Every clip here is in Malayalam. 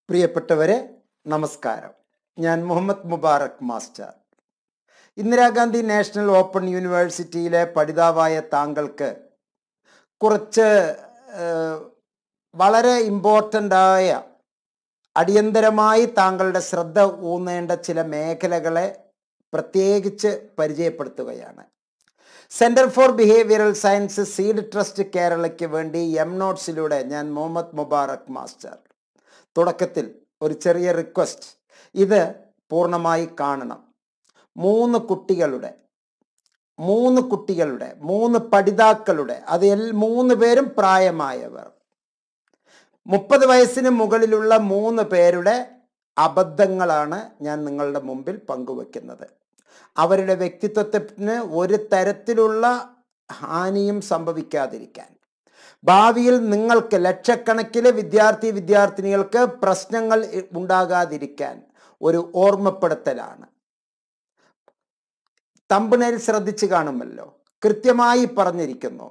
പ്രിയപ്പെട്ടവരെ നമസ്കാരം. ഞാൻ Muhammad Mubarak master. Indira Gandhi National Open യൂണിവേഴ്സിറ്റിയിലെ പഠിതാവായ താങ്കൾക്ക് കുറച്ച് വളരെ ഇമ്പോർട്ടൻ്റായ അടിയന്തരമായി താങ്കളുടെ ശ്രദ്ധ ഊന്നേണ്ട ചില മേഖലകളെ പ്രത്യേകിച്ച് പരിചയപ്പെടുത്തുകയാണ്. Centre for Behavioural Science Seed Trust കേരളയ്ക്ക് വേണ്ടി നോട്ട്സിലൂടെ ഞാൻ മുഹമ്മദ് മുബാറക് മാസ്റ്റർ തുടക്കത്തിൽ ഒരു ചെറിയ റിക്വസ്റ്റ്, ഇത് പൂർണ്ണമായി കാണണം. മൂന്ന് പഠിതാക്കളുടെ അത് 3 പേരും പ്രായമായവർ, 30 വയസ്സിന് മുകളിലുള്ള 3 പേരുടെ അബദ്ധങ്ങളാണ് ഞാൻ നിങ്ങളുടെ മുമ്പിൽ പങ്കുവെക്കുന്നത്. അവരുടെ വ്യക്തിത്വത്തിന് ഒരു തരത്തിലുള്ള ഹാനിയും സംഭവിക്കാതിരിക്കാൻ, ഭാവിയിൽ നിങ്ങൾക്ക് ലക്ഷക്കണക്കിന് വിദ്യാർത്ഥിനികൾക്ക് പ്രശ്നങ്ങൾ ഉണ്ടാകാതിരിക്കാൻ ഒരു ഓർമ്മപ്പെടുത്തലാണ്. തമ്പനെയിൽ ശ്രദ്ധിച്ചു കാണുമല്ലോ, കൃത്യമായി പറഞ്ഞിരിക്കുന്നു.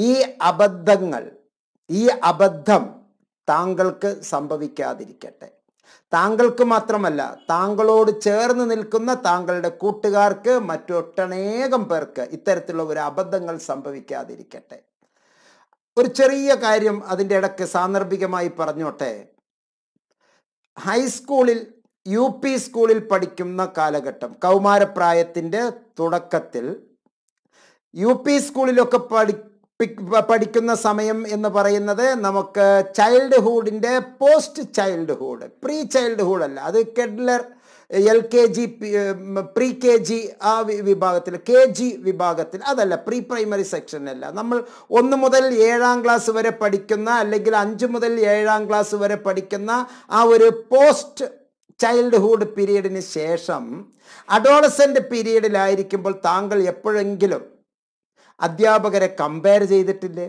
ഈ അബദ്ധം താങ്കൾക്ക് സംഭവിക്കാതിരിക്കട്ടെ. താങ്കൾക്ക് മാത്രമല്ല, താങ്കളോട് ചേർന്ന് നിൽക്കുന്ന താങ്കളുടെ കൂട്ടുകാർക്ക്, മറ്റൊട്ടനേകം പേർക്ക് ഇത്തരത്തിലുള്ള ഒരു അബദ്ധങ്ങൾ സംഭവിക്കാതിരിക്കട്ടെ. ഒരു ചെറിയ കാര്യം അതിൻ്റെ ഇടയ്ക്ക് സാന്ദർഭികമായി പറഞ്ഞോട്ടെ. ഹൈസ്കൂളിൽ UP സ്കൂളിൽ പഠിക്കുന്ന കാലഘട്ടം, കൗമാരപ്രായത്തിൻ്റെ തുടക്കത്തിൽ UP സ്കൂളിലൊക്കെ പഠിക്കുന്ന സമയം എന്ന് പറയുന്നത് നമുക്ക് ചൈൽഡ്ഹുഡിൻ്റെ പോസ്റ്റ് ചൈൽഡ്ഹുഡ്, പ്രീ ചൈൽഡ്ഹുഡ് അല്ല, അത് കെഡ്ലർ LKG പ്രീ KG ആ വിഭാഗത്തിൽ, KG വിഭാഗത്തിൽ, അതല്ല പ്രീ പ്രൈമറി സെക്ഷനല്ല. നമ്മൾ 1 മുതൽ 7ാം ക്ലാസ് വരെ പഠിക്കുന്ന, അല്ലെങ്കിൽ 5 മുതൽ 7ാം ക്ലാസ് വരെ പഠിക്കുന്ന ആ ഒരു പോസ്റ്റ് ചൈൽഡ്ഹുഡ് പീരീഡിന് ശേഷം അഡോളസെൻ്റ് പീരീഡിലായിരിക്കുമ്പോൾ താങ്കൾ എപ്പോഴെങ്കിലും അധ്യാപകരെ കമ്പയർ ചെയ്തിട്ടില്ലേ?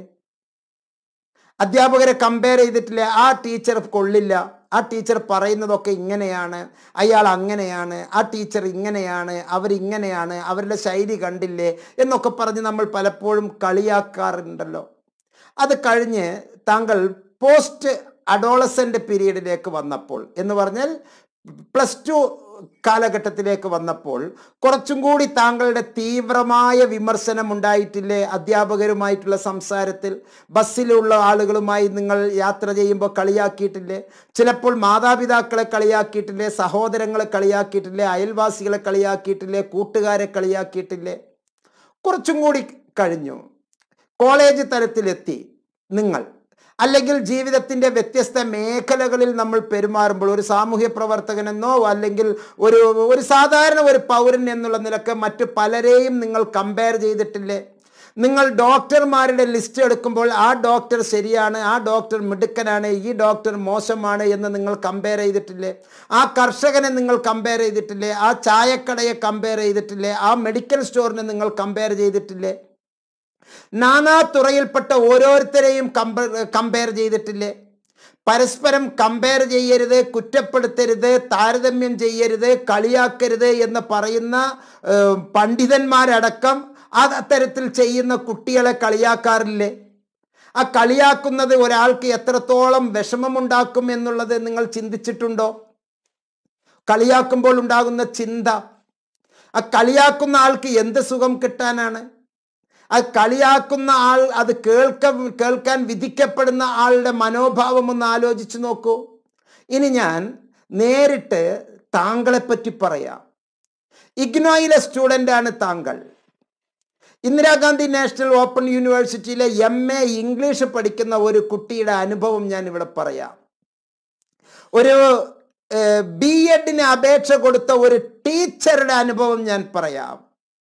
ആ ടീച്ചർ കൊള്ളില്ല, ആ ടീച്ചർ പറയുന്നതൊക്കെ ഇങ്ങനെയാണ്, അയാൾ അങ്ങനെയാണ്, ആ ടീച്ചർ ഇങ്ങനെയാണ്, അവരിങ്ങനെയാണ്, അവരുടെ ശൈലി കണ്ടില്ലേ എന്നൊക്കെ പറഞ്ഞ് നമ്മൾ പലപ്പോഴും കളിയാക്കാറുണ്ടല്ലോ. അത് കഴിഞ്ഞ് താങ്കൾ പോസ്റ്റ് അഡോളസെൻ്റ് പീരീഡിലേക്ക് വന്നപ്പോൾ, എന്ന് പറഞ്ഞാൽ +2 കാലഘട്ടത്തിലേക്ക് വന്നപ്പോൾ, കുറച്ചും കൂടി താങ്കളുടെ തീവ്രമായ വിമർശനം ഉണ്ടായിട്ടില്ലേ? അധ്യാപകരുമായിട്ടുള്ള സംസാരത്തിൽ, ബസ്സിലുള്ള ആളുകളുമായി നിങ്ങൾ യാത്ര ചെയ്യുമ്പോൾ കളിയാക്കിയിട്ടില്ലേ? ചിലപ്പോൾ മാതാപിതാക്കളെ കളിയാക്കിയിട്ടില്ലേ? സഹോദരങ്ങളെ കളിയാക്കിയിട്ടില്ലേ? അയൽവാസികളെ കളിയാക്കിയിട്ടില്ലേ? കൂട്ടുകാരെ കളിയാക്കിയിട്ടില്ലേ? കുറച്ചും കൂടി കഴിഞ്ഞു, കോളേജ് തലത്തിലെത്തി നിങ്ങൾ, അല്ലെങ്കിൽ ജീവിതത്തിൻ്റെ വ്യത്യസ്ത മേഖലകളിൽ നമ്മൾ പെരുമാറുമ്പോൾ, ഒരു സാമൂഹ്യ പ്രവർത്തകനെന്നോ അല്ലെങ്കിൽ ഒരു സാധാരണ ഒരു പൗരൻ എന്നുള്ള നിലക്ക് മറ്റു പലരെയും നിങ്ങൾ കമ്പയർ ചെയ്തിട്ടില്ലേ? നിങ്ങൾ ഡോക്ടർമാരുടെ ലിസ്റ്റ് എടുക്കുമ്പോൾ ആ ഡോക്ടർ ശരിയാണ്, ആ ഡോക്ടർ മിടുക്കനാണ്, ഈ ഡോക്ടർ മോശമാണ് എന്ന് നിങ്ങൾ കമ്പയർ ചെയ്തിട്ടില്ലേ? ആ കർഷകനെ നിങ്ങൾ കമ്പയർ ചെയ്തിട്ടില്ലേ? ആ ചായക്കടയെ കമ്പയർ ചെയ്തിട്ടില്ലേ? ആ മെഡിക്കൽ സ്റ്റോറിനെ നിങ്ങൾ കമ്പയർ ചെയ്തിട്ടില്ലേ? നാനാ തുറയിൽപ്പെട്ട ഓരോരുത്തരെയും കമ്പയർ ചെയ്തിട്ടില്ലേ? പരസ്പരം കമ്പയർ ചെയ്യരുത്, കുറ്റപ്പെടുത്തരുത്, താരതമ്യം ചെയ്യരുത്, കളിയാക്കരുത് എന്ന് പറയുന്ന പണ്ഡിതന്മാരടക്കം അത്തരത്തിൽ ചെയ്യുന്ന കുട്ടികളെ കളിയാക്കാറില്ലേ? ആ കളിയാക്കുന്നത് ഒരാൾക്ക് എത്രത്തോളം വിഷമമുണ്ടാക്കും എന്നുള്ളത് നിങ്ങൾ ചിന്തിച്ചിട്ടുണ്ടോ? കളിയാക്കുമ്പോൾ ഉണ്ടാകുന്ന ചിന്ത, ആ കളിയാക്കുന്ന ആൾക്ക് എന്ത് സുഖം കിട്ടാനാണ്? അത് കളിയാക്കുന്ന ആൾ, അത് കേൾക്കാൻ വിധിക്കപ്പെടുന്ന ആളുടെ മനോഭാവം ഒന്ന് ആലോചിച്ച് നോക്കൂ. ഇനി ഞാൻ നേരിട്ട് താങ്കളെപ്പറ്റി പറയാം. ഇഗ്നോയിലെ സ്റ്റുഡൻ്റാണ് താങ്കൾ. ഇന്ദിരാഗാന്ധി നാഷണൽ ഓപ്പൺ യൂണിവേഴ്സിറ്റിയിലെ MA ഇംഗ്ലീഷ് പഠിക്കുന്ന ഒരു കുട്ടിയുടെ അനുഭവം ഞാൻ ഇവിടെ പറയാം. ഒരു B.Edന് അപേക്ഷ കൊടുത്ത ഒരു ടീച്ചറുടെ അനുഭവം ഞാൻ പറയാം.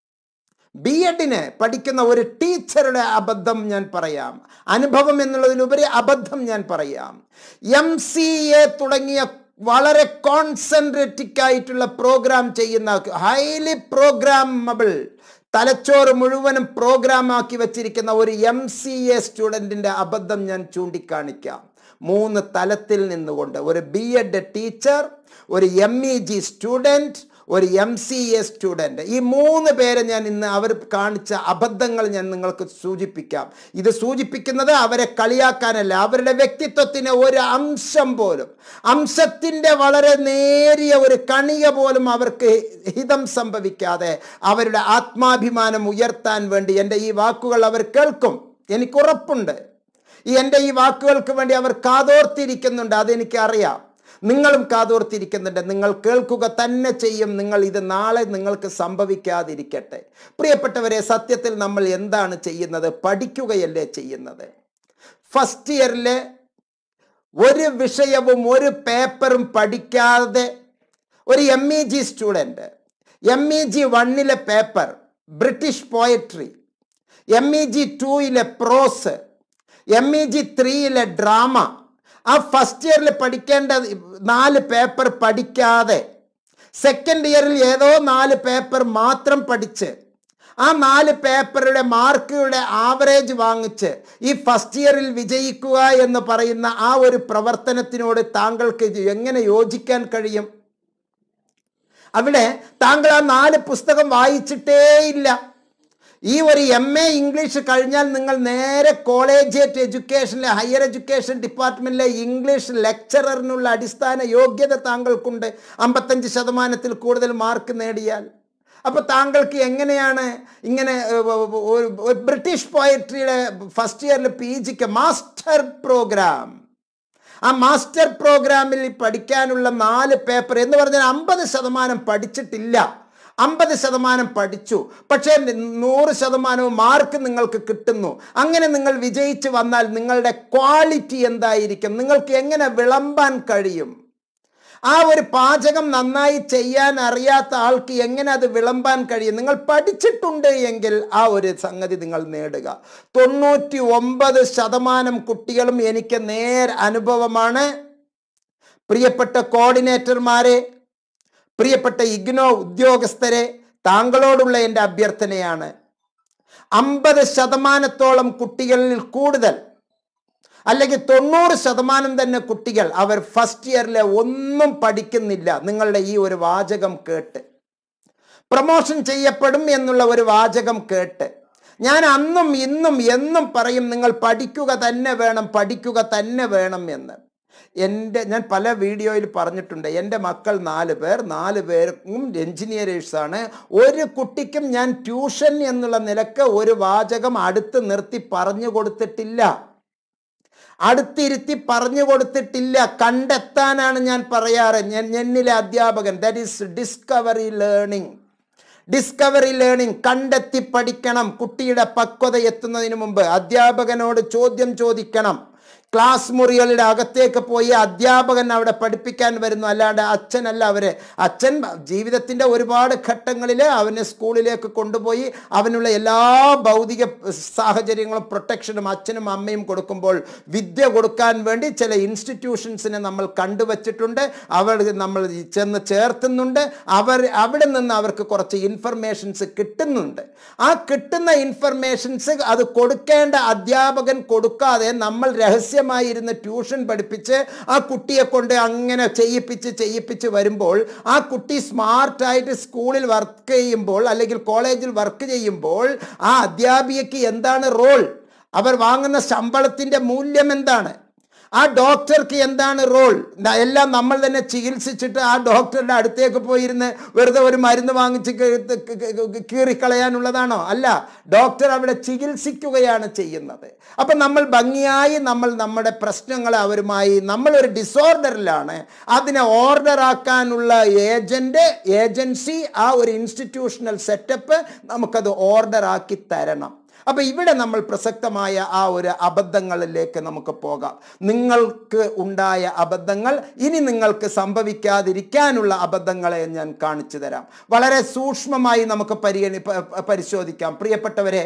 B.Edന് പഠിക്കുന്ന ഒരു ടീച്ചറുടെ അബദ്ധം ഞാൻ പറയാം. അനുഭവം എന്നുള്ളതിലുപരി അബദ്ധം ഞാൻ പറയാം. MCA തുടങ്ങിയ വളരെ കോൺസെൻട്രേറ്റിക് ആയിട്ടുള്ള പ്രോഗ്രാം ചെയ്യുന്ന, ഹൈലി പ്രോഗ്രാമബിൾ, തലച്ചോറ് മുഴുവനും പ്രോഗ്രാം ആക്കി വച്ചിരിക്കുന്ന ഒരു MCA സ്റ്റുഡൻറ്റിൻ്റെ അബദ്ധം ഞാൻ ചൂണ്ടിക്കാണിക്കാം. 3 തലത്തിൽ നിന്നുകൊണ്ട്, ഒരു B.Ed ടീച്ചർ, ഒരു MEG സ്റ്റുഡൻറ്റ്, ഒരു MCA സ്റ്റുഡൻറ്റ്. ഈ 3 പേരെ ഞാൻ ഇന്ന് അവർ കാണിച്ച അബദ്ധങ്ങൾ ഞാൻ നിങ്ങൾക്ക് സൂചിപ്പിക്കാം. ഇത് സൂചിപ്പിക്കുന്നത് അവരെ കളിയാക്കാനല്ല, അവരുടെ വ്യക്തിത്വത്തിന് ഒരു അംശം പോലും, അംശത്തിൻ്റെ വളരെ നേരിയ ഒരു കണിക പോലും അവർക്ക് ഹിതം സംഭവിക്കാതെ അവരുടെ ആത്മാഭിമാനം ഉയർത്താൻ വേണ്ടി എൻ്റെ ഈ വാക്കുകൾ അവർ കേൾക്കും. എനിക്കുറപ്പുണ്ട്. എൻ്റെ ഈ വാക്കുകൾക്ക് വേണ്ടി അവർ കാതോർത്തിരിക്കുന്നുണ്ട്. അതെനിക്കറിയാം. നിങ്ങളും കാതോർത്തിരിക്കുന്നുണ്ട്. നിങ്ങൾ കേൾക്കുക തന്നെ ചെയ്യും. നിങ്ങൾ ഇത് നാളെ നിങ്ങൾക്ക് സംഭവിക്കാതിരിക്കട്ടെ. പ്രിയപ്പെട്ടവരെ, സത്യത്തിൽ നമ്മൾ എന്താണ് ചെയ്യുന്നത്? പഠിക്കുകയല്ലേ ചെയ്യുന്നത്. ഫസ്റ്റ് ഇയറിലെ ഒരു വിഷയവും ഒരു പേപ്പറും പഠിക്കാതെ ഒരു MEG student MEG 1 paper British poetry, MEG 2 prose, MEG 3 drama, ആ ഫസ്റ്റ് ഇയറിൽ പഠിക്കേണ്ട 4 പേപ്പർ പഠിക്കാതെ സെക്കൻഡ് ഇയറിൽ ഏതോ 4 പേപ്പർ മാത്രം പഠിച്ച് ആ 4 പേപ്പറുടെ മാർക്കുകളുടെ ആവറേജ് വാങ്ങിച്ച് ഈ ഫസ്റ്റ് ഇയറിൽ വിജയിക്കുക എന്ന് പറയുന്ന ആ ഒരു പ്രവർത്തനത്തിനോട് താങ്കൾക്ക് എങ്ങനെ യോജിക്കാൻ കഴിയും? അവിടെ താങ്കൾ ആ 4 പുസ്തകം വായിച്ചിട്ടേയില്ല. ഈ ഒരു MA ഇംഗ്ലീഷ് കഴിഞ്ഞാൽ നിങ്ങൾ നേരെ കോളേജിയറ്റ് എഡ്യൂക്കേഷനിലെ ഹയർ എഡ്യൂക്കേഷൻ ഡിപ്പാർട്ട്മെൻറ്റിലെ ഇംഗ്ലീഷ് ലെക്ചററിനുള്ള അടിസ്ഥാന യോഗ്യത താങ്കൾക്കുണ്ട്. 55% കൂടുതൽ മാർക്ക് നേടിയാൽ. അപ്പോൾ താങ്കൾക്ക് എങ്ങനെയാണ് ഇങ്ങനെ ബ്രിട്ടീഷ് പോയട്രിയുടെ ഫസ്റ്റ് ഇയറിൽ PGക്ക് മാസ്റ്റർ പ്രോഗ്രാം, ആ മാസ്റ്റർ പ്രോഗ്രാമിൽ പഠിക്കാനുള്ള 4 പേപ്പർ എന്ന് പറഞ്ഞാൽ 50% പഠിച്ചിട്ടില്ല, 50% പഠിച്ചു, പക്ഷേ 100% മാർക്ക് നിങ്ങൾക്ക് കിട്ടുന്നു. അങ്ങനെ നിങ്ങൾ വിജയിച്ച് വന്നാൽ നിങ്ങളുടെ ക്വാളിറ്റി എന്തായിരിക്കും? നിങ്ങൾക്ക് എങ്ങനെ വിളമ്പാൻ കഴിയും? ആ ഒരു പാചകം നന്നായി ചെയ്യാൻ അറിയാത്ത ആൾക്ക് എങ്ങനെ അത് വിളമ്പാൻ കഴിയും? നിങ്ങൾ പഠിച്ചിട്ടുണ്ട് എങ്കിൽ ആ ഒരു സംഗതി നിങ്ങൾ നേടുക. 99% കുട്ടികളും എനിക്ക് അനുഭവമാണ്. പ്രിയപ്പെട്ട കോർഡിനേറ്റർമാരെ, പ്രിയപ്പെട്ട IGNOU ഉദ്യോഗസ്ഥരെ, താങ്കളോടുള്ള എൻ്റെ അഭ്യർത്ഥനയാണ്, 50%-ഓളം കുട്ടികളിൽ കൂടുതൽ, അല്ലെങ്കിൽ 90% തന്നെ കുട്ടികൾ അവർ ഫസ്റ്റ് ഇയറിലെ ഒന്നും പഠിക്കുന്നില്ല. നിങ്ങളുടെ ഈ ഒരു വാചകം കേട്ട്, പ്രൊമോഷൻ ചെയ്യപ്പെടും എന്നുള്ള ഒരു വാചകം കേട്ട് ഞാൻ അന്നും ഇന്നും എന്നും പറയും, നിങ്ങൾ പഠിക്കുക തന്നെ വേണം, പഠിക്കുക തന്നെ വേണം എന്ന്. ഞാൻ പല വീഡിയോയിൽ പറഞ്ഞിട്ടുണ്ട്. എൻ്റെ മക്കൾ 4 പേർക്കും എൻജിനീയേഴ്സാണ്. ഒരു കുട്ടിക്കും ഞാൻ ട്യൂഷൻ എന്നുള്ള നിലക്ക് ഒരു വാചകം അടുത്ത് നിർത്തി പറഞ്ഞു കൊടുത്തിട്ടില്ല, അടുത്തിരുത്തി പറഞ്ഞു കൊടുത്തിട്ടില്ല. കണ്ടെത്താനാണ് ഞാൻ പറയാറ്. എന്നിലെ അധ്യാപകൻ, ദാറ്റ് ഈസ് ഡിസ്കവറി ലേണിംഗ്. കണ്ടെത്തി പഠിക്കണം. കുട്ടിയുടെ പക്വത എത്തുന്നതിന് മുമ്പ് അധ്യാപകനോട് ചോദ്യം ചോദിക്കണം. ക്ലാസ് മുറികളുടെ അകത്തേക്ക് പോയി അധ്യാപകൻ അവിടെ പഠിപ്പിക്കാൻ വരുന്നു, അല്ലാണ്ട് അച്ഛനല്ല. അച്ഛൻ ജീവിതത്തിൻ്റെ ഒരുപാട് ഘട്ടങ്ങളിൽ അവനെ സ്കൂളിലേക്ക് കൊണ്ടുപോയി അവനുള്ള എല്ലാ ഭൗതിക സാഹചര്യങ്ങളും പ്രൊട്ടക്ഷനും അച്ഛനും അമ്മയും കൊടുക്കുമ്പോൾ വിദ്യ കൊടുക്കാൻ വേണ്ടി ചില ഇൻസ്റ്റിറ്റ്യൂഷൻസിനെ നമ്മൾ കണ്ടുവച്ചിട്ടുണ്ട്. നമ്മൾ ചെന്ന് ചേർത്തുന്നുണ്ട്. അവിടെ നിന്ന് അവർക്ക് കുറച്ച് ഇൻഫർമേഷൻസ് കിട്ടുന്നുണ്ട്. ആ കിട്ടുന്ന ഇൻഫർമേഷൻസ് അത് കൊടുക്കേണ്ട അധ്യാപകൻ കൊടുക്കാതെ നമ്മൾ രഹസ്യമായിരുന്ന് ട്യൂഷൻ പഠിപ്പിച്ച് ആ കുട്ടിയെ കൊണ്ട് അങ്ങനെ ചെയ്യിപ്പിച്ച് വരുമ്പോൾ ആ കുട്ടി സ്മാർട്ടായിട്ട് സ്കൂളിൽ വർക്ക് ചെയ്യുമ്പോൾ അല്ലെങ്കിൽ കോളേജിൽ വർക്ക് ചെയ്യുമ്പോൾ ആ അധ്യാപികയ്ക്ക് എന്താണ് റോൾ? അവർ വാങ്ങുന്ന ശമ്പളത്തിൻ്റെ മൂല്യം എന്താണ്? ആ ഡോക്ടർക്ക് എന്താണ് റോൾ? എല്ലാം നമ്മൾ തന്നെ ചികിത്സിച്ചിട്ട് ആ ഡോക്ടറുടെ അടുത്തേക്ക് പോയിരുന്ന് വെറുതെ ഒരു മരുന്ന് വാങ്ങിച്ച് കീറിക്കളയാനുള്ളതാണോ? അല്ല, ഡോക്ടർ അവിടെ ചികിത്സിക്കുകയാണ് ചെയ്യുന്നത്. അപ്പം നമ്മൾ ഭംഗിയായി നമ്മുടെ പ്രശ്നങ്ങൾ അവരുമായി, നമ്മളൊരു ഡിസോർഡറിലാണ്, അതിനെ ഓർഡറാക്കാനുള്ള ഏജൻസി, ആ ഒരു ഇൻസ്റ്റിറ്റ്യൂഷണൽ സെറ്റപ്പ് നമുക്കത് ഓർഡറാക്കി തരണം. അപ്പോൾ ഇവിടെ നമ്മൾ പ്രസക്തമായ ആ ഒരു അബദ്ധങ്ങളിലേക്ക് നമുക്ക് പോകാം. നിങ്ങൾക്ക് ഉണ്ടായ അബദ്ധങ്ങൾ ഇനി നിങ്ങൾക്ക് സംഭവിക്കാതിരിക്കാനുള്ള അബദ്ധങ്ങളെ ഞാൻ കാണിച്ചു തരാം. വളരെ സൂക്ഷ്മമായി നമുക്ക് പരിശോധിക്കാം. പ്രിയപ്പെട്ടവരെ,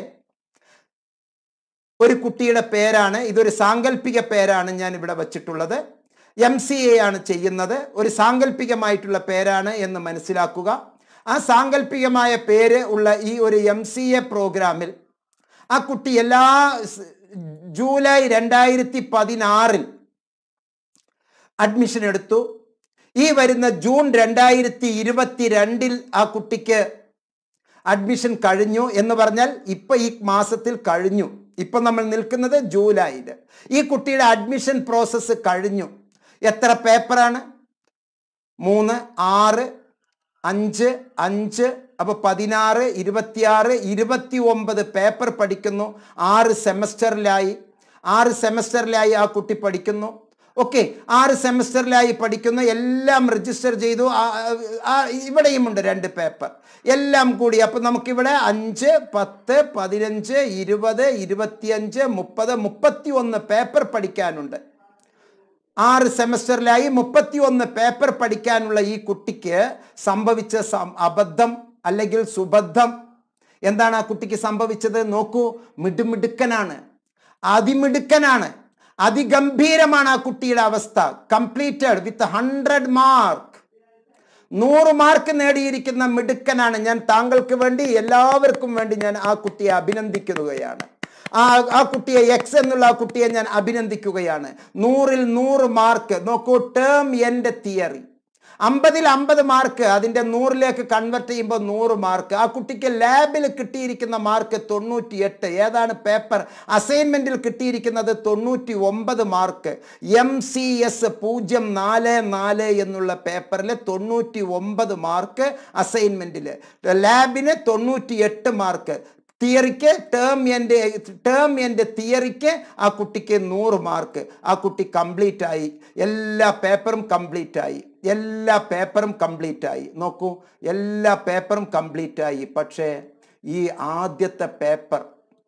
ഒരു കുട്ടിയുടെ പേരാണ്, ഇതൊരു സാങ്കല്പിക പേരാണ് ഞാൻ ഇവിടെ വച്ചിട്ടുള്ളത്. MCA ആണ് ചെയ്യുന്നത്. ഒരു സാങ്കല്പികമായിട്ടുള്ള പേരാണ് എന്ന് മനസ്സിലാക്കുക. ആ സാങ്കല്പികമായ പേര് ഉള്ള ഈ ഒരു MCA പ്രോഗ്രാമിൽ ആ കുട്ടി ജൂലൈ 2016 അഡ്മിഷൻ എടുത്തു. ഈ വരുന്ന ജൂൺ 2022 ആ കുട്ടിക്ക് അഡ്മിഷൻ കഴിഞ്ഞു എന്ന് പറഞ്ഞാൽ ഇപ്പൊ ഈ മാസത്തിൽ കഴിഞ്ഞു. ഇപ്പൊ നമ്മൾ നിൽക്കുന്നത് ജൂലൈയിൽ. ഈ കുട്ടിയുടെ അഡ്മിഷൻ പ്രോസസ്സ് കഴിഞ്ഞു. എത്ര പേപ്പറാണ്? 3, 6, 5, 5, അപ്പോൾ 16, 26, 29 പേപ്പർ പഠിക്കുന്നു. 6 സെമസ്റ്ററിലായി ആ കുട്ടി പഠിക്കുന്നു. ഓക്കെ, 6 സെമസ്റ്ററിലായി പഠിക്കുന്നു. എല്ലാം രജിസ്റ്റർ ചെയ്തു. ഇവിടെയുമുണ്ട് 2 പേപ്പർ എല്ലാം കൂടി. അപ്പം നമുക്കിവിടെ 5, 10, 15, 20, 25, 30, 31 പേപ്പർ പഠിക്കാനുണ്ട്. 6 സെമസ്റ്ററിലായി 31 പേപ്പർ പഠിക്കാനുള്ള ഈ കുട്ടിക്ക് സംഭവിച്ച അബദ്ധം അല്ലെങ്കിൽ സുബദ്ധം എന്താണ്? ആ കുട്ടിക്ക് സംഭവിച്ചത് നോക്കൂ. മിടുക്കനാണ്, അതിമിടുക്കനാണ്, അതിഗംഭീരമാണ് ആ കുട്ടിയുടെ അവസ്ഥ. കംപ്ലീറ്റഡ് വിത്ത് 100 മാർക്ക്, 100 മാർക്ക് നേടിയിരിക്കുന്ന മിടുക്കനാണ്. ഞാൻ താങ്കൾക്ക് വേണ്ടി, എല്ലാവർക്കും വേണ്ടി ഞാൻ ആ കുട്ടിയെ അഭിനന്ദിക്കുകയാണ്. ആ കുട്ടിയെ, എക്സ് എന്നുള്ള ആ കുട്ടിയെ ഞാൻ അഭിനന്ദിക്കുകയാണ്. 100ൽ 100 മാർക്ക്. നോക്കൂ, ടേം എൻഡ് തിയറി 50ൽ 50 മാർക്ക്, അതിൻ്റെ 100ലേക്ക് കൺവെർട്ട് ചെയ്യുമ്പോൾ 100 മാർക്ക്. ആ കുട്ടിക്ക് ലാബിൽ കിട്ടിയിരിക്കുന്ന മാർക്ക് 98. ഏതാണ് പേപ്പർ? അസൈൻമെൻറ്റിൽ കിട്ടിയിരിക്കുന്നത് 99 മാർക്ക്. MCS 044 എന്നുള്ള പേപ്പറിൽ 99 മാർക്ക് അസൈൻമെൻറ്റിൽ, ലാബിന് 98 മാർക്ക്. തിയറിക്ക്, ടേം എൻഡ് തിയറിക്ക് ആ കുട്ടിക്ക് 100 മാർക്ക്. ആ കുട്ടി കംപ്ലീറ്റ് ആയി. എല്ലാ പേപ്പറും കംപ്ലീറ്റ് ആയി. നോക്കൂ, എല്ലാ പേപ്പറും കംപ്ലീറ്റ് ആയി. പക്ഷേ ഈ ആദ്യത്തെ പേപ്പർ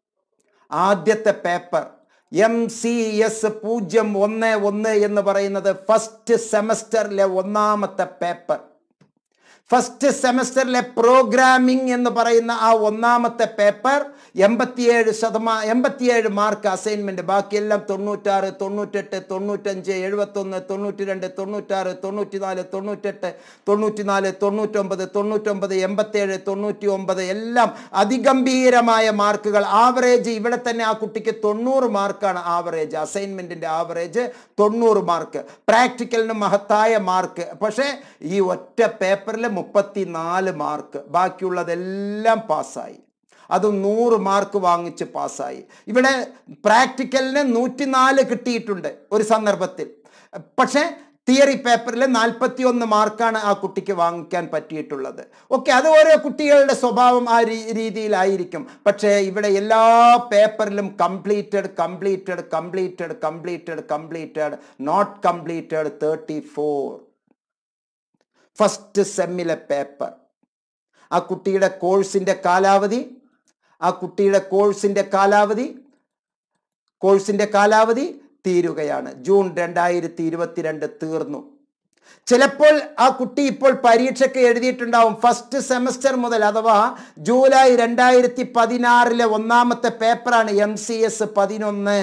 MCS 011 എന്ന് പറയുന്നത് ഫസ്റ്റ് സെമസ്റ്ററിലെ 1ാമത്തെ പേപ്പർ, ഫസ്റ്റ് സെമസ്റ്ററിലെ പ്രോഗ്രാമിംഗ് എന്ന് പറയുന്ന ആ 1ാമത്തെ പേപ്പർ 87 മാർക്ക് അസൈൻമെന്റ്. ബാക്കിയെല്ലാം 96, 98, 95, 71, 92, 96, 94, 98, 94, 99, 87, 99 എല്ലാം അതിഗംഭീരമായ മാർക്കുകൾ. ആവറേജ് ഇവിടെ തന്നെ ആ കുട്ടിക്ക് 90 മാർക്കാണ് ആവറേജ്. അസൈൻമെന്റിന്റെ ആവറേജ് 90 മാർക്ക്. പ്രാക്ടിക്കലിന് മഹത്തായ മാർക്ക്. പക്ഷേ ഈ ഒറ്റ പേപ്പറിൽ 34 മാർക്ക്. ബാക്കിയുള്ളതെല്ലാം പാസ്സായി. അതും 100 മാർക്ക് വാങ്ങിച്ച് പാസ്സായി. ഇവിടെ പ്രാക്ടിക്കലിന് 104 കിട്ടിയിട്ടുണ്ട് ഒരു സന്ദർഭത്തിൽ. പക്ഷേ തിയറി പേപ്പറിൽ 41 മാർക്കാണ് ആ കുട്ടിക്ക് വാങ്ങിക്കാൻ പറ്റിയിട്ടുള്ളത്. ഓക്കെ, അത് ഓരോ കുട്ടികളുടെ സ്വഭാവം ആ രീതിയിലായിരിക്കും. പക്ഷേ ഇവിടെ എല്ലാ പേപ്പറിലും കംപ്ലീറ്റഡ്, നോട്ട് കംപ്ലീറ്റഡ് 34. ഫസ്റ്റ് സെമ്മിലെ പേപ്പർ. ആ കുട്ടിയുടെ കോഴ്സിൻ്റെ കാലാവധി തീരുകയാണ്. ജൂൺ 2022 തീർന്നു. ചിലപ്പോൾ ആ കുട്ടി ഇപ്പോൾ പരീക്ഷയ്ക്ക് എഴുതിയിട്ടുണ്ടാവും. ഫസ്റ്റ് സെമസ്റ്റർ മുതൽ, അഥവാ ജൂലൈ 2016 1ാമത്തെ പേപ്പറാണ് MCS 11.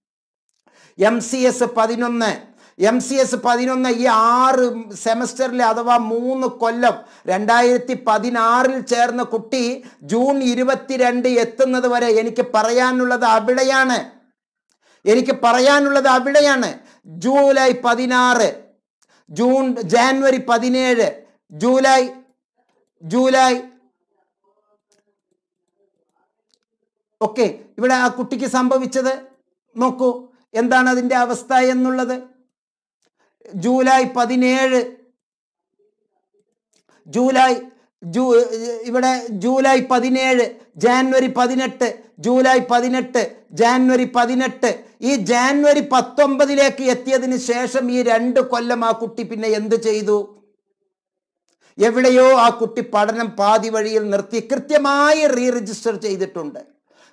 MCS 11 ഈ 6 സെമസ്റ്ററിലെ, അഥവാ 3 കൊല്ലം 2016 ചേർന്ന കുട്ടി ജൂൺ 22 എത്തുന്നത് വരെ എനിക്ക് പറയാനുള്ളത് അവിടെയാണ്. ജൂലൈ 16, ജാനുവരി 17, ജൂലൈ ഓക്കെ. ഇവിടെ ആ കുട്ടിക്ക് സംഭവിച്ചത് നോക്കൂ, എന്താണ് അതിൻ്റെ അവസ്ഥ എന്നുള്ളത്. ജൂലൈ 17, ജാനുവരി 18, ജൂലൈ 18, ജാനുവരി 18. ഈ ജാനുവരി 19 എത്തിയതിന് ശേഷം ഈ 2 കൊല്ലം ആ കുട്ടി പിന്നെ എന്ത് ചെയ്തു? എവിടെയോ ആ കുട്ടി പഠനം പാതി വഴിയിൽ നിർത്തി. കൃത്യമായി റീ രജിസ്റ്റർ ചെയ്തിട്ടുണ്ട്.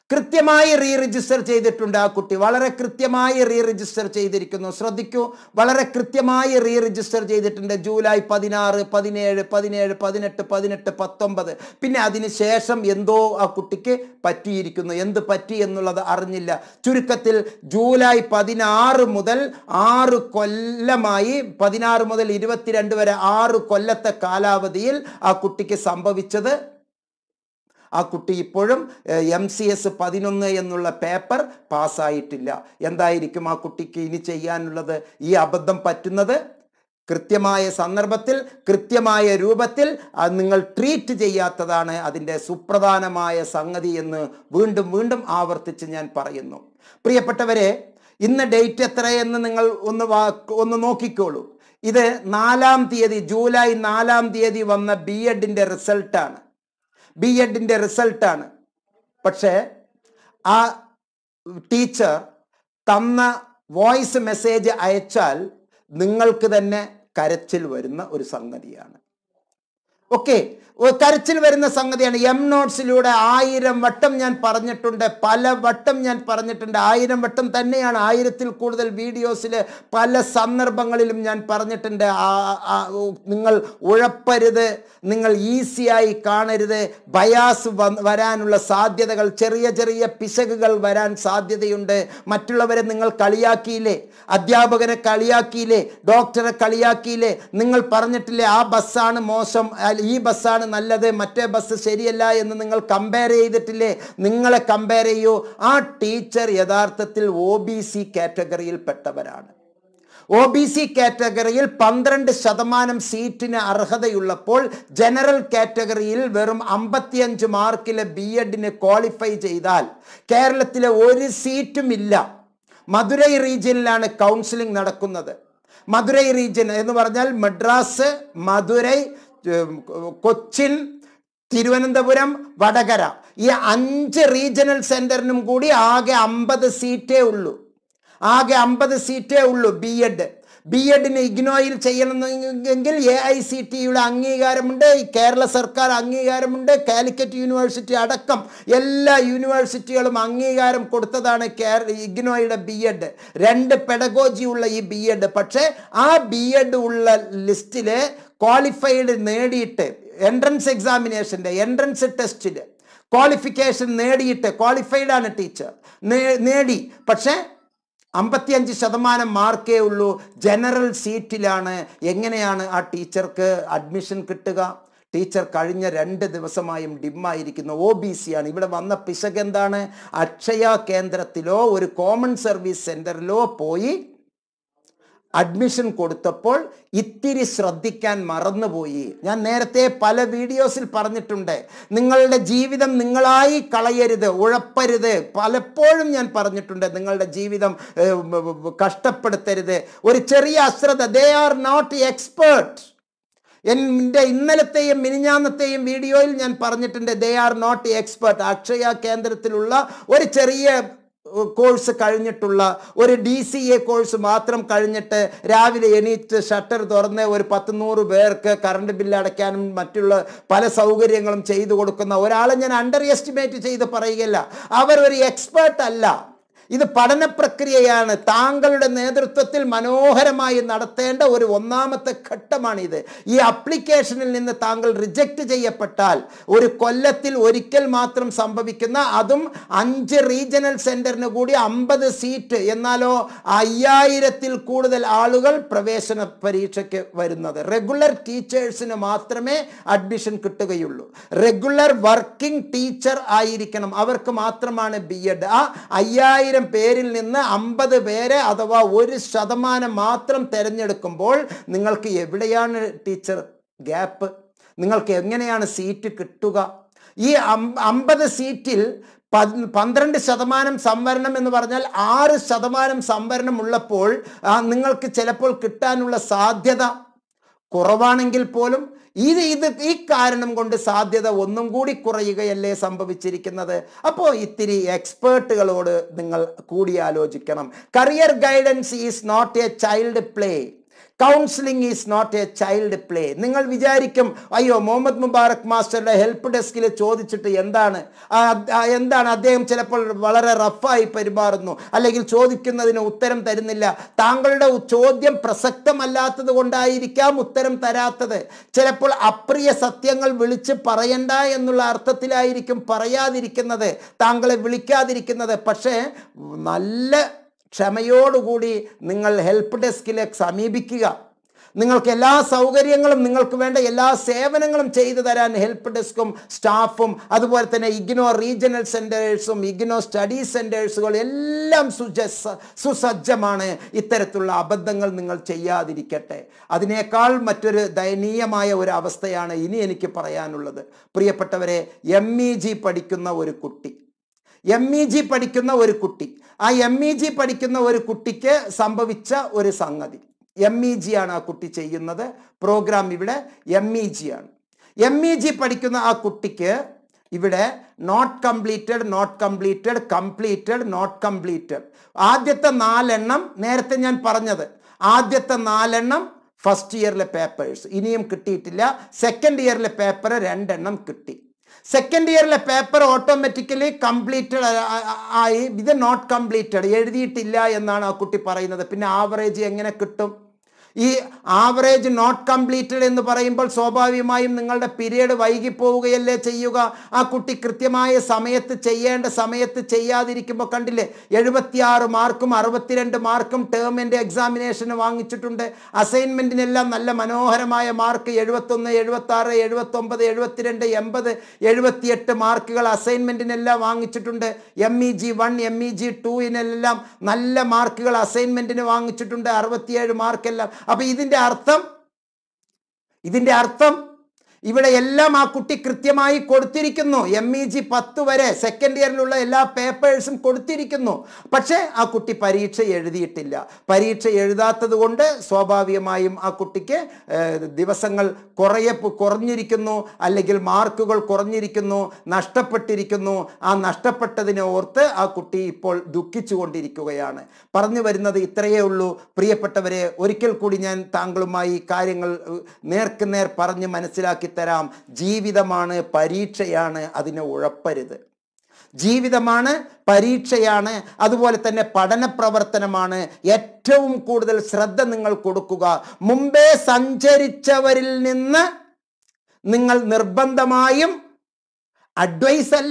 ആ കുട്ടി വളരെ കൃത്യമായി റീ രജിസ്റ്റർ ചെയ്തിരിക്കുന്നു. ശ്രദ്ധിക്കൂ, വളരെ കൃത്യമായി റീ രജിസ്റ്റർ ചെയ്തിട്ടുണ്ട്. ജൂലൈ 16, 17, 18, 18, 19. പിന്നെ അതിനുശേഷം എന്തോ ആ കുട്ടിക്ക് പറ്റിയിരിക്കുന്നു. എന്ത് പറ്റി എന്നുള്ളത് അറിഞ്ഞില്ല. ചുരുക്കത്തിൽ ജൂലൈ 16 മുതൽ 6 കൊല്ലമായി, 16 മുതൽ 22 വരെ 6 കൊല്ലത്തെ കാലാവധിയിൽ ആ കുട്ടിക്ക് സംഭവിച്ചത്, ആ കുട്ടി ഇപ്പോഴും MCS 11 എന്നുള്ള പേപ്പർ പാസ്സായിട്ടില്ല. എന്തായിരിക്കും ആ കുട്ടിക്ക് ഇനി ചെയ്യാനുള്ളത്? ഈ അബദ്ധം പറ്റുന്നത് കൃത്യമായ സന്ദർഭത്തിൽ കൃത്യമായ രൂപത്തിൽ നിങ്ങൾ ട്രീറ്റ് ചെയ്യാത്തതാണ് അതിൻ്റെ സുപ്രധാനമായ സംഗതി എന്ന് വീണ്ടും വീണ്ടും ആവർത്തിച്ച് ഞാൻ പറയുന്നു. പ്രിയപ്പെട്ടവരെ, ഇന്ന് ഡേറ്റ് എത്രയെന്ന് നിങ്ങൾ ഒന്ന് നോക്കിക്കോളൂ. ഇത് 4-ാം തീയതി, ജൂലൈ 4-ാം തീയതി വന്ന B.Edന്റെ റിസൾട്ടാണ്. പക്ഷേ ആ ടീച്ചർ തന്ന വോയിസ് മെസ്സേജ് അയച്ചാൽ നിങ്ങൾക്ക് തന്നെ കരച്ചിൽ വരുന്ന ഒരു സംഗതിയാണ്. ഓക്കെ, കരച്ചിൽ വരുന്ന സംഗതിയാണ്. എം നോട്ട്സിലൂടെ 1000 വട്ടം ഞാൻ പറഞ്ഞിട്ടുണ്ട്, പല വട്ടം ഞാൻ പറഞ്ഞിട്ടുണ്ട്, 1000 വട്ടം തന്നെയാണ്, 1000-ൽ കൂടുതൽ വീഡിയോസിൽ പല സന്ദർഭങ്ങളിലും ഞാൻ പറഞ്ഞിട്ടുണ്ട്. നിങ്ങൾ ഉഴപ്പരുത്, നിങ്ങൾ ഈസിയായി കാണരുത്. ബയാസ് വരാനുള്ള സാധ്യതകൾ, ചെറിയ ചെറിയ പിശകുകൾ വരാൻ സാധ്യതയുണ്ട്. മറ്റുള്ളവരെ നിങ്ങൾ കളിയാക്കിയില്ലേ, അധ്യാപകരെ കളിയാക്കിയില്ലേ, ഡോക്ടറെ കളിയാക്കിയില്ലേ, നിങ്ങൾ പറഞ്ഞിട്ടില്ലേ ആ ബസ്സാണ് മോശം, ഈ ബസ്സാണ് നല്ലത്, മറ്റേ ബസ് ശരിയല്ല എന്ന് നിങ്ങൾ കമ്പയർ ചെയ്തിട്ടില്ലേ? നിങ്ങളെ കമ്പയർ ചെയ്യൂ. ആ ടീച്ചർ യഥാർത്ഥത്തിൽ OBC കാറ്റഗറിയിൽ പെട്ടവരാണ്. OBC കാറ്റഗറിയിൽ 12% സീറ്റിന് അർഹതയുള്ളപ്പോൾ ജനറൽ കാറ്റഗറിയിൽ വെറും 55 മാർക്കിലെ B.Edന് ക്വാളിഫൈ ചെയ്താൽ കേരളത്തിലെ ഒരു സീറ്റും ഇല്ല. മധുരൈ റീജിയനിലാണ് കൗൺസിലിംഗ് നടക്കുന്നത്. മധുരൈ റീജിയൻ എന്ന് പറഞ്ഞാൽ മദ്രാസ്, മധുരൈ, കൊച്ചിൻ, തിരുവനന്തപുരം, വടകര, ഈ 5 റീജിയണൽ സെന്ററിനും കൂടി ആകെ 50 സീറ്റേ ഉള്ളൂ. B.Edന് ഇഗ്നോയിൽ ചെയ്യണമെങ്കിൽ AICTEയുടെ അംഗീകാരമുണ്ട്, കേരള സർക്കാർ അംഗീകാരമുണ്ട്, കാലിക്കറ്റ് യൂണിവേഴ്സിറ്റി അടക്കം എല്ലാ യൂണിവേഴ്സിറ്റികളും അംഗീകാരം കൊടുത്തതാണ് ഇഗ്നോയുടെ B.Ed. 2 പെഡഗോജി ഉള്ള ഈ B.Ed. പക്ഷേ ആ B.Ed ഉള്ള ലിസ്റ്റിലെ ക്വാളിഫൈഡ് നേടിയിട്ട് എൻട്രൻസ് എക്സാമിനേഷൻ്റെ എൻട്രൻസ് ടെസ്റ്റിൽ ക്വാളിഫിക്കേഷൻ നേടിയിട്ട് ക്വാളിഫൈഡ് ആണ് ടീച്ചർ, നേടി. പക്ഷേ 55% മാർക്കേ ഉള്ളൂ. ജനറൽ സീറ്റിലാണ്. എങ്ങനെയാണ് ആ ടീച്ചർക്ക് അഡ്മിഷൻ കിട്ടുക? ടീച്ചർ കഴിഞ്ഞ 2 ദിവസമായും ഡിമ്മായിരിക്കുന്നു. OBC ആണ്. ഇവിടെ വന്ന പിശക് എന്താണ്? അക്ഷയ കേന്ദ്രത്തിലോ ഒരു കോമൺ സർവീസ് സെന്ററിലോ പോയി അഡ്മിഷൻ കൊടുത്തപ്പോൾ ഇത്തിരി ശ്രദ്ധിക്കാൻ മറന്നുപോയി. ഞാൻ നേരത്തെ പല വീഡിയോസിൽ പറഞ്ഞിട്ടുണ്ട്, നിങ്ങളുടെ ജീവിതം നിങ്ങളായി കളയരുത്, ഉഴപ്പരുത്. പലപ്പോഴും ഞാൻ പറഞ്ഞിട്ടുണ്ട്, നിങ്ങളുടെ ജീവിതം കഷ്ടപ്പെടുത്തരുത്. ഒരു ചെറിയ അശ്രദ്ധ, ദേ ആർ നോട്ട് എക്സ്പേർട്ട്. എൻ്റെ ഇന്നലത്തെയും മിനിഞ്ഞാന്നത്തെയും വീഡിയോയിൽ ഞാൻ പറഞ്ഞിട്ടുണ്ട്, ദേ ആർ നോട്ട് എക്സ്പേർട്ട്. അക്ഷയ കേന്ദ്രത്തിലുള്ള ഒരു ചെറിയ കോഴ്സ് കഴിഞ്ഞിട്ടുള്ള, ഒരു DCA കോഴ്സ് മാത്രം കഴിഞ്ഞിട്ട് രാവിലെ എണീറ്റ് ഷട്ടർ തുറന്ന് ഒരു 100 പേർക്ക് കറണ്ട് ബില്ല് അടയ്ക്കാനും മറ്റുള്ള പല സൗകര്യങ്ങളും ചെയ്തു കൊടുക്കുന്ന ഒരാളെ ഞാൻ അണ്ടർ എസ്റ്റിമേറ്റ് ചെയ്ത് പറയുകയല്ല. അവർ ഒരു എക്സ്പേർട്ട് അല്ല. ഇത് പഠന പ്രക്രിയയാണ്. താങ്കളുടെ നേതൃത്വത്തിൽ മനോഹരമായി നടത്തേണ്ട ഒരു 1ാമത്തെ ഘട്ടമാണിത്. ഈ അപ്ലിക്കേഷനിൽ നിന്ന് താങ്കൾ റിജക്റ്റ് ചെയ്യപ്പെട്ടാൽ ഒരു കൊല്ലത്തിൽ ഒരിക്കൽ മാത്രം സംഭവിക്കുന്ന, അതും 5 റീജിയണൽ സെന്ററിന് കൂടി 50 സീറ്റ്, എന്നാലോ 5000-ൽ കൂടുതൽ ആളുകൾ പ്രവേശന പരീക്ഷയ്ക്ക് വരുന്നത്. റെഗുലർ ടീച്ചേഴ്സിന് മാത്രമേ അഡ്മിഷൻ കിട്ടുകയുള്ളൂ. റെഗുലർ വർക്കിംഗ് ടീച്ചർ ആയിരിക്കണം, അവർക്ക് മാത്രമാണ് B.Ed. ആ 5000 പേരിൽ നിന്ന് 50 പേരെ അഥവാ 1% മാത്രം തിരഞ്ഞെടുക്കുമ്പോൾ നിങ്ങൾക്ക് എവിടെയാണ് ടീച്ചർ ഗ്യാപ്പ്? നിങ്ങൾക്ക് എങ്ങനെയാണ് സീറ്റ് കിട്ടുക? ഈ 50 സീറ്റിൽ 12% സംവരണം എന്ന് പറഞ്ഞാൽ 6% സംവരണം ഉള്ളപ്പോൾ നിങ്ങൾക്ക് ചിലപ്പോൾ കിട്ടാനുള്ള സാധ്യത കുറവാണെങ്കിൽ പോലും ഈ കാരണം കൊണ്ട് സാധ്യത ഒന്നും കൂടി കുറയുകയല്ലേ സംഭവിച്ചിരിക്കുന്നത്. അപ്പോൾ ഇത്തിരി എക്സ്പേർട്ടുകളോട് നിങ്ങൾ കൂടിയാലോചിക്കണം. Career guidance is not a child play. Counselling is not a child play. നിങ്ങൾ വിചാരിക്കും, അയ്യോ മുഹമ്മദ് മുബാറക് മാസ്റ്ററുടെ ഹെൽപ്പ് ഡെസ്കിൽ ചോദിച്ചിട്ട് എന്താണ് അദ്ദേഹം ചിലപ്പോൾ വളരെ റഫായി പെരുമാറുന്നു, അല്ലെങ്കിൽ ചോദിക്കുന്നതിന് ഉത്തരം തരുന്നില്ല. താങ്കളുടെ ചോദ്യം പ്രസക്തമല്ലാത്തത് കൊണ്ടായിരിക്കാം ഉത്തരം തരാത്തത്. ചിലപ്പോൾ അപ്രിയ സത്യങ്ങൾ വിളിച്ച് പറയണ്ട എന്നുള്ള അർത്ഥത്തിലായിരിക്കും പറയാതിരിക്കുന്നത്, താങ്കളെ വിളിക്കാതിരിക്കുന്നത്. പക്ഷേ നല്ല ക്ഷമയോടുകൂടി നിങ്ങൾ ഹെൽപ്പ് ഡെസ്കിലെ സമീപിക്കുക. നിങ്ങൾക്ക് എല്ലാ സൗകര്യങ്ങളും, നിങ്ങൾക്ക് വേണ്ട എല്ലാ സേവനങ്ങളും ചെയ്തു തരാൻ ഹെൽപ്പ് ഡെസ്കും സ്റ്റാഫും അതുപോലെ തന്നെ ഇഗ്നോ റീജിയണൽ സെൻറ്റേഴ്സും ഇഗ്നോ സ്റ്റഡി സെൻറ്റേഴ്സുകളും എല്ലാം സുസജ്ജമാണ്. ഇത്തരത്തിലുള്ള അബദ്ധങ്ങൾ നിങ്ങൾ ചെയ്യാതിരിക്കട്ടെ. അതിനേക്കാൾ മറ്റൊരു ദയനീയമായ ഒരു അവസ്ഥയാണ് ഇനി എനിക്ക് പറയാനുള്ളത്. പ്രിയപ്പെട്ടവരെ, MEG പഠിക്കുന്ന ഒരു കുട്ടി, ആ MEG പഠിക്കുന്ന ഒരു കുട്ടിക്ക് സംഭവിച്ച ഒരു സംഗതി. MEG ആണ് ആ കുട്ടി ചെയ്യുന്നത്. പ്രോഗ്രാം ഇവിടെ MEG ആണ്. MEG പഠിക്കുന്ന ആ കുട്ടിക്ക് ഇവിടെ നോട്ട് കംപ്ലീറ്റഡ്, ആദ്യത്തെ 4 എണ്ണം നേരത്തെ ഞാൻ പറഞ്ഞത്, ആദ്യത്തെ 4 എണ്ണം ഫസ്റ്റ് ഇയറിലെ പേപ്പേഴ്സ് ഇനിയും കിട്ടിയിട്ടില്ല. സെക്കൻഡ് ഇയറിലെ പേപ്പർ 2 എണ്ണം കിട്ടി. സെക്കൻഡ് ഇയറിലെ പേപ്പർ ഓട്ടോമാറ്റിക്കലി കംപ്ലീറ്റഡ് ആയി. ഇത് നോട്ട് കംപ്ലീറ്റഡ്, എഴുതിയിട്ടില്ല എന്നാണ് ആ കുട്ടി പറയുന്നത്. പിന്നെ ആവറേജ് എങ്ങനെ കിട്ടും? ഈ ആവറേജ് നോട്ട് കംപ്ലീറ്റഡ് എന്ന് പറയുമ്പോൾ സ്വാഭാവികമായും നിങ്ങളുടെ പീരീഡ് വൈകിപ്പോവുകയല്ലേ ചെയ്യുക. ആ കുട്ടി കൃത്യമായ സമയത്ത് ചെയ്യേണ്ട സമയത്ത് ചെയ്യാതിരിക്കുമ്പോൾ കണ്ടില്ലേ, 76 മാർക്കും 62 മാർക്കും ടേമിൻ്റെ എക്സാമിനേഷന് വാങ്ങിച്ചിട്ടുണ്ട്. അസൈൻമെൻറ്റിനെല്ലാം നല്ല മനോഹരമായ മാർക്ക് 71, 76, 79, 72, 80, 78 മാർക്കുകൾ അസൈൻമെൻറ്റിനെല്ലാം വാങ്ങിച്ചിട്ടുണ്ട്. MEG 1, MEG 2-നെല്ലാം നല്ല മാർക്കുകൾ അസൈൻമെൻറ്റിന് വാങ്ങിച്ചിട്ടുണ്ട്, 67 മാർക്കെല്ലാം. അപ്പൊ ഇതിന്റെ അർത്ഥം ഇവിടെ എല്ലാം ആ കുട്ടി കൃത്യമായി കൊടുത്തിരിക്കുന്നു. MEG 10 വരെ സെക്കൻഡ് ഇയറിലുള്ള എല്ലാ പേപ്പേഴ്സും കൊടുത്തിരിക്കുന്നു. പക്ഷേ ആ കുട്ടി പരീക്ഷ എഴുതിയിട്ടില്ല. പരീക്ഷ എഴുതാത്തത് കൊണ്ട് സ്വാഭാവികമായും ആ കുട്ടിക്ക് ദിവസങ്ങൾ കുറഞ്ഞിരിക്കുന്നു, അല്ലെങ്കിൽ മാർക്കുകൾ കുറഞ്ഞിരിക്കുന്നു, നഷ്ടപ്പെട്ടിരിക്കുന്നു. ആ നഷ്ടപ്പെട്ടതിനെ ഓർത്ത് ആ കുട്ടി ഇപ്പോൾ ദുഃഖിച്ചുകൊണ്ടിരിക്കുകയാണ്. പറഞ്ഞു വരുന്നത് ഇത്രയേ ഉള്ളൂ. പ്രിയപ്പെട്ടവരെ, ഒരിക്കൽ കൂടി ഞാൻ താങ്കളുമായി കാര്യങ്ങൾ നേർക്കുനേർ പറഞ്ഞ് മനസ്സിലാക്കി തരാം. ജീവിതമാണ്, പരീക്ഷയാണ്, അതിനെ ഉഴപ്പരുത്. ജീവിതമാണ്, പരീക്ഷയാണ്, അതുപോലെ തന്നെ പഠന പ്രവർത്തനമാണ്. ഏറ്റവും കൂടുതൽ ശ്രദ്ധ നിങ്ങൾ കൊടുക്കുക. മുമ്പേ സഞ്ചരിച്ചവരിൽ നിന്ന് നിങ്ങൾ നിർബന്ധമായും അഡ്വൈസ് അല്ല,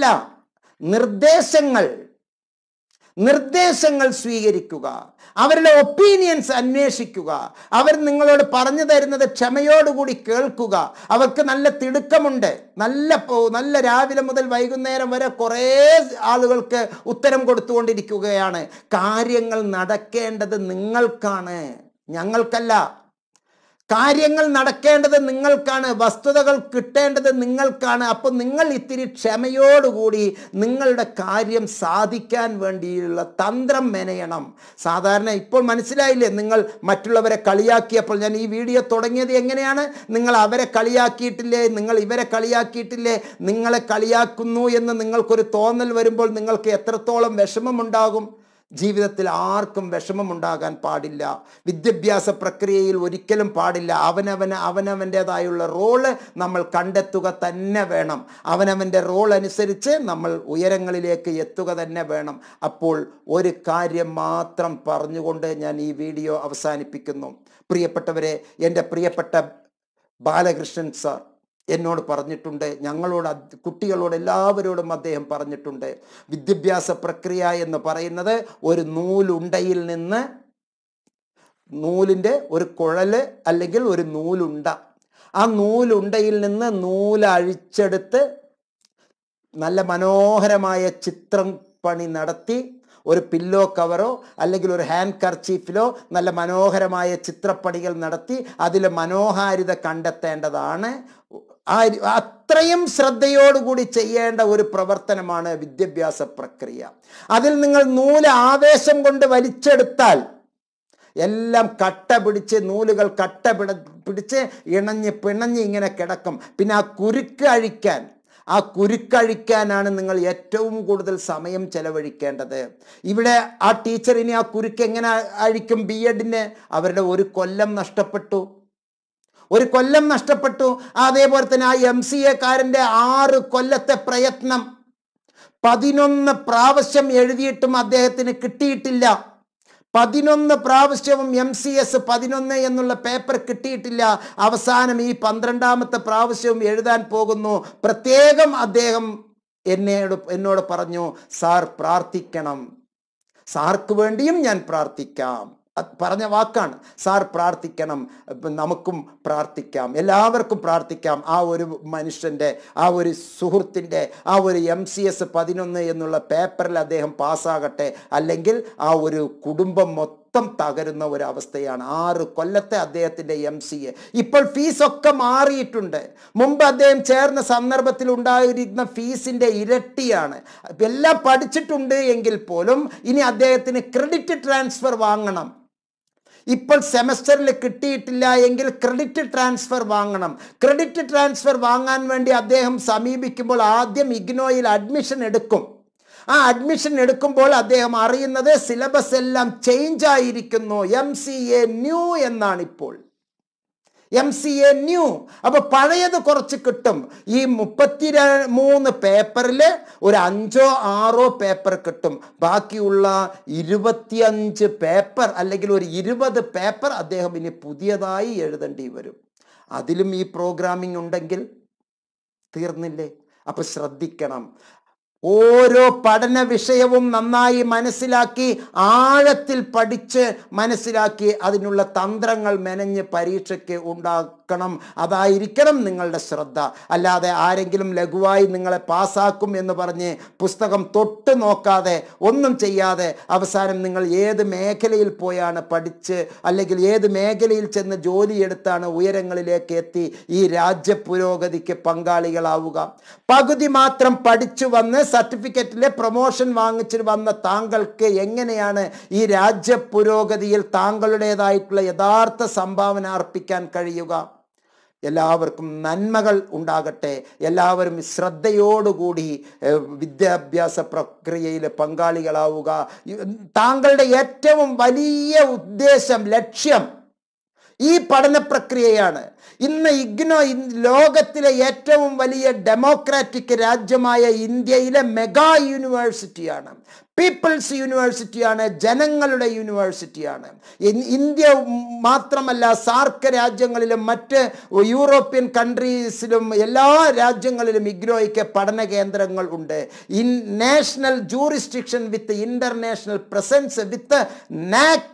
നിർദ്ദേശങ്ങൾ സ്വീകരിക്കുക. അവരുടെ ഒപ്പീനിയൻസ് അന്വേഷിക്കുക. അവർ നിങ്ങളോട് പറഞ്ഞു തരുന്നത് ക്ഷമയോടുകൂടി കേൾക്കുക. അവർക്ക് നല്ല തിടുക്കമുണ്ട്, നല്ല രാവിലെ മുതൽ വൈകുന്നേരം വരെ കുറേ ആളുകൾക്ക് ഉത്തരം കൊടുത്തുകൊണ്ടിരിക്കുകയാണ്. കാര്യങ്ങൾ നടക്കേണ്ടത് നിങ്ങൾക്കാണ്, ഞങ്ങൾക്കല്ല. കാര്യങ്ങൾ നടക്കേണ്ടത് നിങ്ങൾക്കാണ്, വസ്തുതകൾ കിട്ടേണ്ടത് നിങ്ങൾക്കാണ്. അപ്പോൾ നിങ്ങൾ ഇത്തിരി ക്ഷമയോടുകൂടി നിങ്ങളുടെ കാര്യം സാധിക്കാൻ വേണ്ടിയുള്ള തന്ത്രം മെനയണം. സാധാരണ ഇപ്പോൾ മനസ്സിലായില്ലേ, നിങ്ങൾ മറ്റുള്ളവരെ കളിയാക്കിയപ്പോൾ, ഞാൻ ഈ വീഡിയോ തുടങ്ങിയത് എങ്ങനെയാണ്? നിങ്ങൾ അവരെ കളിയാക്കിയിട്ടില്ലേ, നിങ്ങൾ ഇവരെ കളിയാക്കിയിട്ടില്ലേ? നിങ്ങളെ കളിയാക്കുന്നു എന്ന് നിങ്ങൾക്കൊരു തോന്നൽ വരുമ്പോൾ നിങ്ങൾക്ക് എത്രത്തോളം വിഷമമുണ്ടാകും? ജീവിതത്തിൽ ആർക്കും വിഷമമുണ്ടാകാൻ പാടില്ല. വിദ്യാഭ്യാസ പ്രക്രിയയിൽ ഒരിക്കലും പാടില്ല. അവനവൻ്റേതായുള്ള റോള് നമ്മൾ കണ്ടെത്തുക തന്നെ വേണം. അവനവൻ്റെ റോൾ അനുസരിച്ച് നമ്മൾ ഉയരങ്ങളിലേക്ക് എത്തുക തന്നെ വേണം. അപ്പോൾ ഒരു കാര്യം മാത്രം പറഞ്ഞുകൊണ്ട് ഞാൻ ഈ വീഡിയോ അവസാനിപ്പിക്കുന്നു. പ്രിയപ്പെട്ടവരെ, എൻ്റെ പ്രിയപ്പെട്ട ബാലകൃഷ്ണൻ സാർ എന്നോട് പറഞ്ഞിട്ടുണ്ട്, കുട്ടികളോട് എല്ലാവരോടും അദ്ദേഹം പറഞ്ഞിട്ടുണ്ട്, വിദ്യാഭ്യാസ പ്രക്രിയ എന്ന് പറയുന്നത് ഒരു നൂലുണ്ടയിൽ നിന്ന്, നൂലിൻ്റെ ഒരു കുഴല് അല്ലെങ്കിൽ ഒരു നൂലുണ്ട, ആ നൂലുണ്ടയിൽ നിന്ന് നൂല് അഴിച്ചെടുത്ത് നല്ല മനോഹരമായ ചിത്രം പണി നടത്തി ഒരു പില്ലോ കവറോ അല്ലെങ്കിൽ ഒരു ഹാൻഡ് കർച്ചീഫിലോ നല്ല മനോഹരമായ ചിത്രപ്പണികൾ നടത്തി അതിൽ മനോഹാരിത കണ്ടെത്തേണ്ടതാണ്. അത്രയും ശ്രദ്ധയോടുകൂടി ചെയ്യേണ്ട ഒരു പ്രവർത്തനമാണ് വിദ്യാഭ്യാസ പ്രക്രിയ. അതിൽ നിങ്ങൾ നൂല് ആവേശം കൊണ്ട് വലിച്ചെടുത്താൽ എല്ലാം നൂലുകൾ പിടിച്ച് ഇണഞ്ഞ് പിണഞ്ഞ് ഇങ്ങനെ കിടക്കും. പിന്നെ ആ കുരുക്കഴിക്കാനാണ് നിങ്ങൾ ഏറ്റവും കൂടുതൽ സമയം ചെലവഴിക്കേണ്ടത്. ഇവിടെ ആ ടീച്ചറിന് ആ കുരുക്ക് എങ്ങനെ അഴിക്കും? B.Ed അവരുടെ ഒരു കൊല്ലം നഷ്ടപ്പെട്ടു. അതേപോലെ തന്നെ ആ MCA-കാരൻ്റെ 6 കൊല്ലത്തെ പ്രയത്നം, 11 പ്രാവശ്യം എഴുതിയിട്ടും അദ്ദേഹത്തിന് കിട്ടിയിട്ടില്ല. 11 പ്രാവശ്യവും MCS 11 എന്നുള്ള പേപ്പർ കിട്ടിയിട്ടില്ല. അവസാനം ഈ 12ാമത്തെ പ്രാവശ്യവും എഴുതാൻ പോകുന്നു. പ്രത്യേകം അദ്ദേഹം എന്നോട് പറഞ്ഞു, സാർ പ്രാർത്ഥിക്കണം, സാർക്ക് വേണ്ടിയും ഞാൻ പ്രാർത്ഥിക്കാം. പറഞ്ഞ വാക്കാണ്. സാർ പ്രാർത്ഥിക്കണം, നമുക്കും പ്രാർത്ഥിക്കാം, എല്ലാവർക്കും പ്രാർത്ഥിക്കാം. ആ ഒരു മനുഷ്യൻ്റെ, ആ ഒരു സുഹൃത്തിൻ്റെ, ആ ഒരു MCS 11 എന്നുള്ള പേപ്പറിൽ അദ്ദേഹം പാസ്സാകട്ടെ. അല്ലെങ്കിൽ ആ ഒരു കുടുംബം മൊത്തം തകരുന്ന ഒരു അവസ്ഥയാണ്. 6 കൊല്ലത്തെ അദ്ദേഹത്തിൻ്റെ MCA. ഇപ്പോൾ ഫീസൊക്കെ മാറിയിട്ടുണ്ട്. മുമ്പ് അദ്ദേഹം ചേർന്ന സന്ദർഭത്തിൽ ഉണ്ടായിരുന്ന ഫീസിൻ്റെ ഇരട്ടിയാണ്. എല്ലാം പഠിച്ചിട്ടുണ്ട് എങ്കിൽ പോലും ഇനി അദ്ദേഹത്തിന് ക്രെഡിറ്റ് ട്രാൻസ്ഫർ വാങ്ങണം. ഇപ്പോൾ സെമസ്റ്ററിൽ കിട്ടിയിട്ടില്ല എങ്കിൽ ക്രെഡിറ്റ് ട്രാൻസ്ഫർ വാങ്ങണം. ക്രെഡിറ്റ് ട്രാൻസ്ഫർ വാങ്ങാൻ വേണ്ടി അദ്ദേഹം സമീപിക്കുമ്പോൾ ആദ്യം ഇഗ്നോയിൽ അഡ്മിഷൻ എടുക്കും. ആ അഡ്മിഷൻ എടുക്കുമ്പോൾ അദ്ദേഹം അറിയുന്നത് സിലബസ് എല്ലാം ചേഞ്ച് ആയിരിക്കുന്നു. MCA ന്യൂ എന്നാണ് ഇപ്പോൾ. MCA new. അപ്പോൾ പഴയത് കുറച്ച് കിട്ടും. ഈ 33 പേപ്പറിൽ ഒരു 5ഓ 6ഓ പേപ്പർ കിട്ടും. ബാക്കിയുള്ള 25 പേപ്പർ അല്ലെങ്കിൽ ഒരു 20 പേപ്പർ അദ്ദേഹം ഇനി പുതിയതായി എഴുതേണ്ടി വരും. അതിലും ഈ പ്രോഗ്രാമിംഗ് ഉണ്ടെങ്കിൽ തീർന്നില്ലേ? അപ്പോൾ ശ്രദ്ധിക്കണം. ഓരോ പഠന വിഷയവും നന്നായി മനസ്സിലാക്കി, ആഴത്തിൽ പഠിച്ച് മനസ്സിലാക്കി അതിനുള്ള തന്ത്രങ്ങൾ മെനഞ്ഞ് പരീക്ഷയ്ക്ക് ഉണ്ടാക്കണം. അതായിരിക്കണം നിങ്ങളുടെ ശ്രദ്ധ. അല്ലാതെ ആരെങ്കിലും ലഘുവായി നിങ്ങളെ പാസ്സാക്കും എന്ന് പറഞ്ഞ് പുസ്തകം തൊട്ട് നോക്കാതെ ഒന്നും ചെയ്യാതെ അവസാനം നിങ്ങൾ ഏത് മേഖലയിൽ പോയാണ് പഠിച്ച് അല്ലെങ്കിൽ ഏത് മേഖലയിൽ ചെന്ന് ജോലിയെടുത്താണ് ഉയരങ്ങളിലേക്ക് എത്തി ഈ രാജ്യ പുരോഗതിക്ക് പങ്കാളികളാവുക? പകുതി മാത്രം പഠിച്ചു വന്ന് സർട്ടിഫിക്കറ്റിലെ പ്രൊമോഷൻ വാങ്ങിച്ച് വന്ന താങ്കൾക്ക് എങ്ങനെയാണ് ഈ രാജ്യ പുരോഗതിയിൽ താങ്കളുടേതായിട്ടുള്ള യഥാർത്ഥ സംഭാവന അർപ്പിക്കാൻ കഴിയുക? എല്ലാവർക്കും നന്മകൾ ഉണ്ടാകട്ടെ. എല്ലാവരും ശ്രദ്ധയോടുകൂടി വിദ്യാഭ്യാസ പ്രക്രിയയിൽ പങ്കാളികളാവുക. താങ്കളുടെ ഏറ്റവും വലിയ ഉദ്ദേശം, ലക്ഷ്യം ഈ പഠന പ്രക്രിയയാണ്. ഇന്ന് ഇഗ്നോ ലോകത്തിലെ ഏറ്റവും വലിയ ഡെമോക്രാറ്റിക് രാജ്യമായ ഇന്ത്യയിലെ മെഗാ യൂണിവേഴ്സിറ്റിയാണ്. പീപ്പിൾസ് യൂണിവേഴ്സിറ്റിയാണ്, ജനങ്ങളുടെ യൂണിവേഴ്സിറ്റിയാണ്. ഇന്ത്യ മാത്രമല്ല, സാർക്ക് രാജ്യങ്ങളിലും മറ്റ് യൂറോപ്യൻ കൺട്രീസിലും എല്ലാ രാജ്യങ്ങളിലും ഇഗ്നോയ്ക്ക് പഠന കേന്ദ്രങ്ങൾ ഉണ്ട്. National jurisdiction with international presence with NAC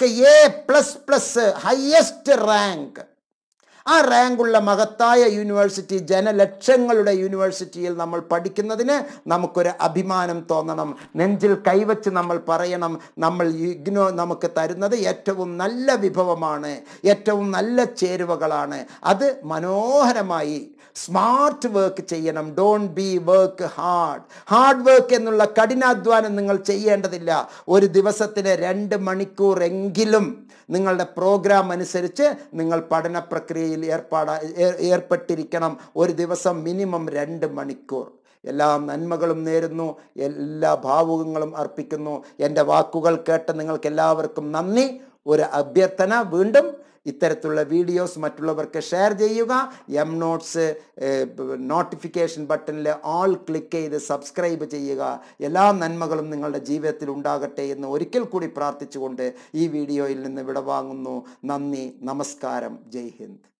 A++ highest rank. ആ റാങ്കുള്ള മഹത്തായ യൂണിവേഴ്സിറ്റി, ജനലക്ഷങ്ങളുടെ യൂണിവേഴ്സിറ്റിയിൽ നമ്മൾ പഠിക്കുന്നതിന് നമുക്കൊരു അഭിമാനം തോന്നണം. നെഞ്ചിൽ കൈവച്ച് നമ്മൾ പറയണം, നമ്മൾ ഇഗ്നോ നമുക്ക് തരുന്നത് ഏറ്റവും നല്ല വിഭവമാണ്, ഏറ്റവും നല്ല ചേരുവകളാണ്. അത് മനോഹരമായി സ്മാർട്ട് വർക്ക് ചെയ്യണം. Don't be work hard work എന്നുള്ള കഠിനാധ്വാനം നിങ്ങൾ ചെയ്യേണ്ടതില്ല. ഒരു ദിവസത്തിന് 2 മണിക്കൂർ എങ്കിലും നിങ്ങളുടെ പ്രോഗ്രാം അനുസരിച്ച് നിങ്ങൾ പഠന പ്രക്രിയയിൽ ഏർപ്പെട്ടിരിക്കണം. ഒരു ദിവസം മിനിമം 2 മണിക്കൂർ. എല്ലാ നന്മകളും നേരുന്നു, എല്ലാ ഭാവുകങ്ങളും അർപ്പിക്കുന്നു. എൻ്റെ വാക്കുകൾ കേട്ട നിങ്ങൾക്ക് എല്ലാവർക്കും നന്ദി. ഒരു അഭ്യർത്ഥന, വീണ്ടും ഇത്തരത്തിലുള്ള വീഡിയോസ് മറ്റുള്ളവർക്ക് ഷെയർ ചെയ്യുക. നോട്ട്സ് നോട്ടിഫിക്കേഷൻ ബട്ടണിൽ ആൾ ക്ലിക്ക് ചെയ്ത് സബ്സ്ക്രൈബ് ചെയ്യുക. എല്ലാ നന്മകളും നിങ്ങളുടെ ജീവിതത്തിൽ ഉണ്ടാകട്ടെ എന്ന് ഒരിക്കൽ കൂടി പ്രാർത്ഥിച്ചുകൊണ്ട് ഈ വീഡിയോയിൽ നിന്ന് വിടവാങ്ങുന്നു. നന്ദി, നമസ്കാരം, ജയ് ഹിന്ദ്.